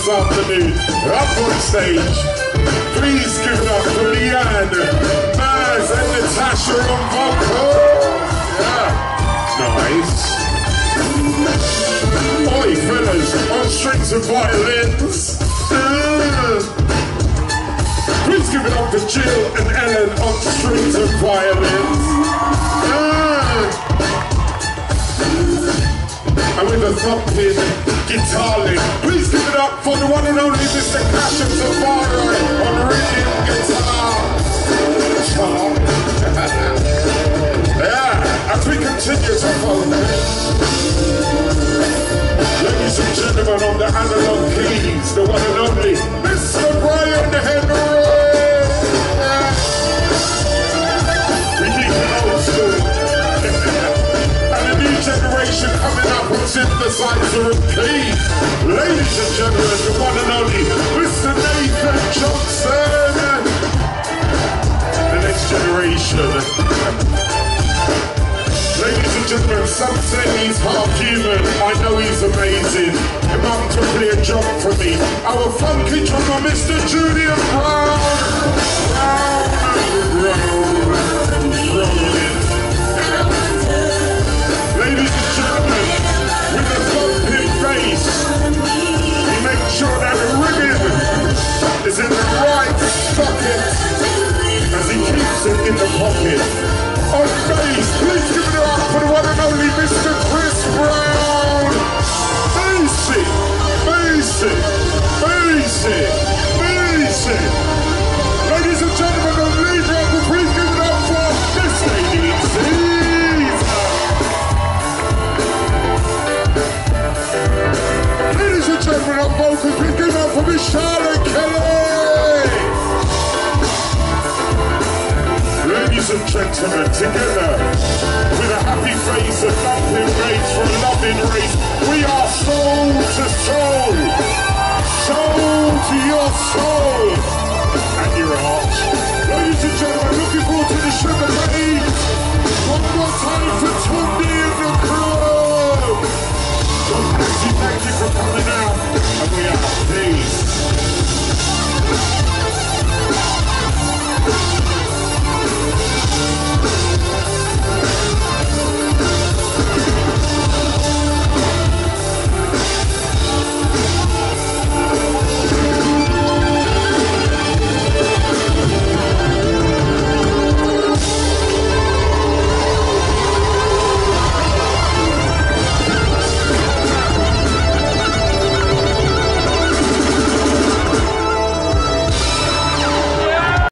this afternoon. Up on stage. Please give it up for Leanne, Maz and Natasha on vocals. Yeah, nice. Oi, fellas, on strings and violins. Please give it up for Jill and Ellen on strings and violins. And with a thumping guitar lick, please give it up for the one and only Mr. Cash and Tavaro on rhythm guitar. Yeah, as we continue to focus. Ladies and gentlemen, on the analog keys, the one and only Mr. Brian Henry. We keep it old school. And a new generation coming up on synthesizer and keys. Ladies and gentlemen, the one and only Mr. Nathan Johnson. The next generation. Ladies and gentlemen, some say he's half human. I know he's amazing. Him up to play a job for me. Our funky drummer, Mr. Julian Brown. Ladies and gentlemen, with a thumping bass, he makes sure that the rhythm is in the right socket as he keeps it in the pocket. On bass, please give it up for the one and only Mr. Chris Brown. Basic, basic, basic, basic. Ladies and gentlemen, the lead rapper, please give it up for this lady, Caesar. Ladies and gentlemen, on vocals, please give it up for Miss Charlotte Kelly. Ladies and gentlemen, together with a happy face and thumping bass for a loving race, we are soul to soul, soul to your soul and your heart. Ladies and gentlemen, looking forward to the sugar party. One more time for Tunde in the crew. God bless you, thank you for coming.